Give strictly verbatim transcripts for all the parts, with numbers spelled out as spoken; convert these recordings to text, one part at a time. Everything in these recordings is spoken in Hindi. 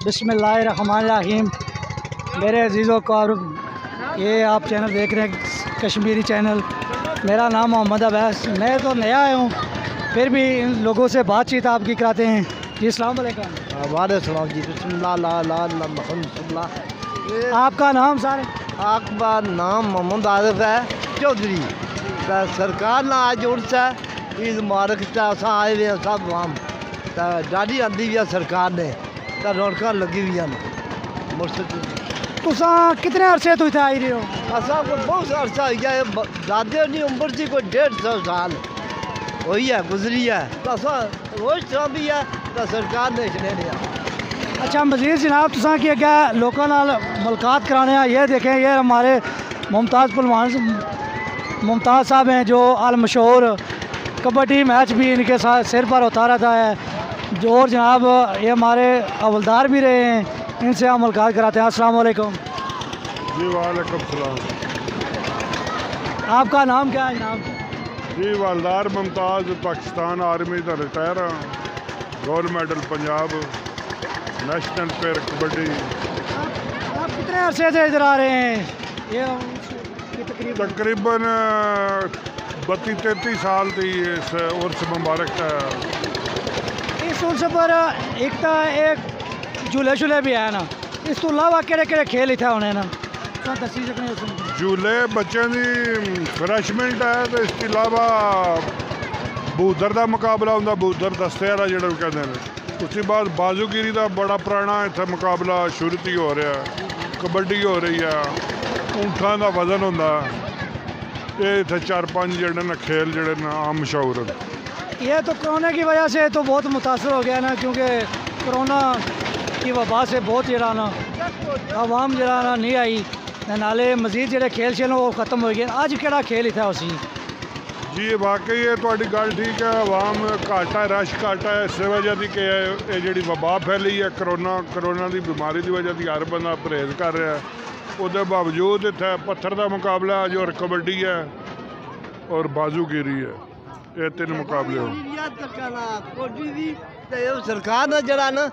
बिस्मिल्लाहिर्रहमानिर्रहीम। मेरे अजीज़ों को ये आप चैनल देख रहे हैं कश्मीरी चैनल। मेरा नाम मोहम्मद अवैस। मैं तो नया आया हूँ, फिर भी इन लोगों से बातचीत आपकी कराते हैं। जी अस्सलाम वालेकुम। वालेकुम जी। बिस्मिल्लाह। आपका नाम सर? आपका नाम मोहम्मद आरिफ है चौधरी। तो सरकार ना आज उर्स है ईद मुबारक अस आए हुए हैं सब आम। तो डाली आंदी भी है सरकार ने, तो रौनक लगी हुई हैं मुर्शद। तुसा कितने अरसे तो इतना आई रहे हो? असा को बहुत अरसा हो गया, दादे की उम्र थी कोई डेढ़ सौ साल हुई है गुजरी है। तो असा रोज तरह भी है तो सरकार ने इसने लिया। अच्छा मजीद जनाब तुसा की अगर लोगों नाल मुलाकात कराने हैं, ये देखें ये हमारे मुमताज़ पहलवान मुमताज़ साहब हैं जो अल मशहूर कबड्डी मैच भी इनके साथ सिर पर होता रहता है। जो और जनाब ये हमारे हवलदार भी रहे हैं, इनसे हम मुलाकात कराते हैं। अस्सलाम वालेकुम। जी वालेकुम सलाम। आपका नाम क्या है जनाब? जी हवलदार मुमताज़ पाकिस्तान आर्मी का रिटायर हाँ, gold medal Punjab national pair kabaddi. आप कितने अरसे से इधर आ रहे हैं? ये तकरीबन बत्ती तैंती साल थी इस उर्स मुबारक है। इस उर्स पर एक तो एक झूले शूले भी है ना, इस तो अलावा केड़े केड़े खेल इतना होने ना दसी सकने? झूले बच्चों की रिफ्रैशमेंट है, तो इसके अलावा बूदर का मुकाबला होंगे, बूदर दस्ते वाला जो कहते हैं। उसके बाद बाजूगिरी का बड़ा पुराना इतना मुकाबला शुरू ही हो रहा है। कबड्डी हो रही है, ऊँठा का वजन होंगे। ये इतने चार पाँच जड़े ना खेल जड़े ना आम मशहूर हैं। ये तो कोरोना की वजह से तो बहुत मुतासर हो गया ना, क्योंकि कोरोना की वबा से बहुत जरा ना आवाम जरा ना नहीं आई, नाले मजीद जो खेल शेल वो ख़त्म हो गए। अज केड़ा खेल इतना उसी? जी वाकई है थोड़ी गल ठीक है, आवाम घट है, रश घट है इस वजह की कि ये जी वबा फैली है कोरोना कोरोना की बीमारी की वजह से हर बंदा परहेज कर रहा है। उसके बावजूद इतना पत्थर का मुकाबला जो और कबड्डी है और बाजूगिरी है, ये तीन मुकाबले हो। सरकार ने जरा ना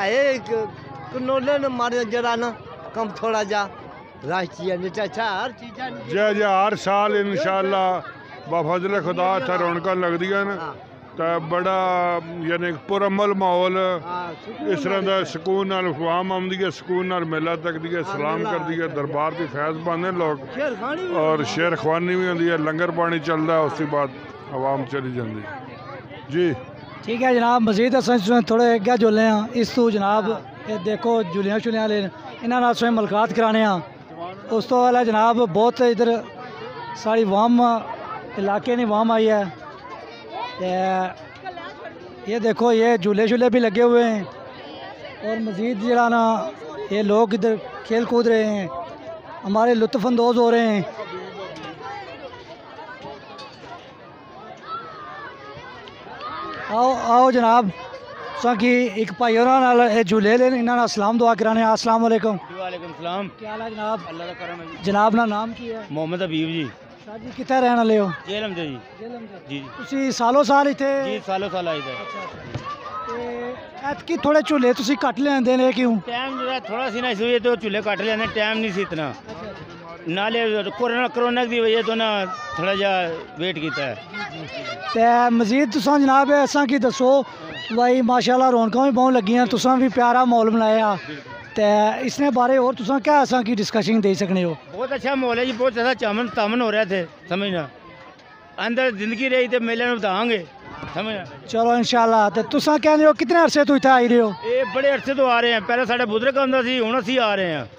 कनोले मारे जरा ना कम थोड़ा जा राष्ट्रीय हर चीज़ जय जय हर साल इंशाअल्लाह बाफजल खुदा इतना रौनक लगदी न, तो बड़ा यानी पुरअमल माहौल इस तरह का सुकून नाल अवाम आती है, सुकून नाल मेला तकती है, सलाम करती है, दरबार की फैज़ पाते लोग और शेर खवानी भी होती है, लंगर पानी चलता है, उसके बाद आवाम चली जाती जी। ठीक है जनाब, मजीद असं थोड़े अगर जुले हैं इस तू जनाब ये देखो जुलियाँ शुलियाँ ले इन्होंने स्वयं मुलाकात कराने उस तो वाला जनाब बहुत इधर सारी वाम इलाके ने वाम आई है। ये देखो ये झूले शूले भी लगे हुए हैं और मज़ीद जरा ना ये लोग इधर खेल कूद रहे हैं, हमारे लुत्फ़अंदोज़ हो रहे हैं। आओ आओ जनाब कि एक भाई और झूले ले इन्होंने सलाम दुआ कराने। अस्सलाम वालेकुम। वालेकुम सलाम। क्या हाल है जनाब? अल्लाह का करम है। जनाब ना नाम की है? मोहम्मद हबीब जी। शाह जी कितने रहने वाले हो? जेलम जी। जेलम जी तुसी सालों साल इतने? जी सालों साल आई थे। अच्छा ऐतकी थोड़े झूले तुसी घट लेंदे ने क्यों? टाइम जो थोड़ा सी ना इस वजह तो झूले घट लेने, टाइम नहीं सी इतना, नाले कोरोना कोरोना की वजह तो ना थोड़ा जा वेट किया है। ते मजीद तुसा जनाब असा की दसो भाई माशाल्लाह रौनक भी बहुत लगी हैं, तुसा भी प्यारा माहौल बनाया, तो इसने बारे और तुसा क्या असा की डिस्कशन दे सकने हो? बहुत अच्छा माहौल है जी, बहुत ज़्यादा चामन तामन हो रहे थे, समझना अंदर जिंदगी रही तो मेले में बताएंगे, समझना। चलो इंशाल्लाह। तो तुसा कहते हो कितने अरसे तो इतना आई रहे हो? ये बड़े अरसे तो आ रहे हैं, पहले साढ़े बुजुर्ग आंदा सी, हुण असीं आ रहे हैं।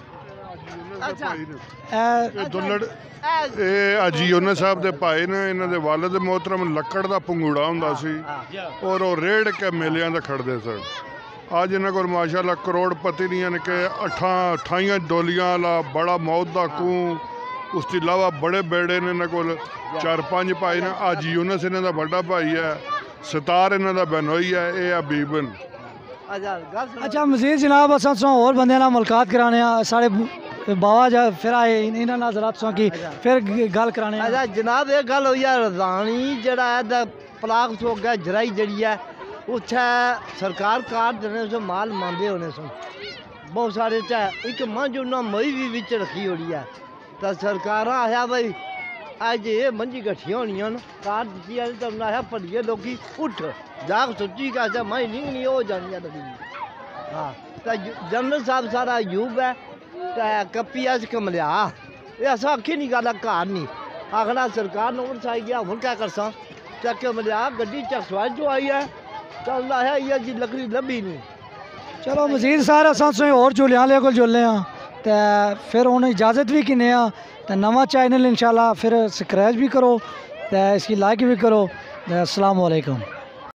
अजी यूनुस साहब के भाई ने इन्हों के वालद मोहतरम लकड़ का पंगूड़ा होंदा सी और वो रेड़ के मेलियां ते खड़दे सन। अज इन्हों को माशाल्लाह करोड़पति नहीं है कि अठा अठाइयां डोलियां वाला बड़ा मौत का खूह, उसके अलावा बड़े बेड़े ने इन्हों को चार पाँच भाई ने। अज यूनुस इन्हों का बड़ा भाई है, सतार इन्हों का बहनोई है, ये हबीबन। अच्छा मजीद जनाब अस होर बंदे मुलाकात कराने साढ़े बाबा जा फिर आए इन्होंने जरा की फिर गल कराने। अच्छा जनाब ये गल हुई है रजानी जरा पलाक चौक है जराई जड़ी है उत्थे सरकार कार्ड देने से माल मांदे होने सुन बहुत सारे च एक मंझ उन्हें मई भी बिच रखी होनी है तो सरकार आया भाई अज ये मंझी गठिया होनियां न कार्ड दित्ती है तो उन्हें आया भलिए लोगी उठ जाग सोची कि अच्छा मई नहीं हो जानियां लगी हाँ तो जनरल साहब सारा यूब है तो कपी अस कमलिया ये अस आखी नहीं गल घर नहीं आखना सरकार नोटिस आई गया हूँ क्या करसा तो कमलिया गड्डी चकसवा जो आई है तो उन्हें आया ये जी लकड़ी लभी नहीं चलो मजीद सारा असें होर झूले आह्ले कोल जुलने आं ते फिर हूँ इजाज़त भी किन्ने आं ते नवां चैनल इंशाल्लाह फिर सब्सक्राइब भी करो ते इसकी लाइक भी करो ते अस्सलाम वालेकुम।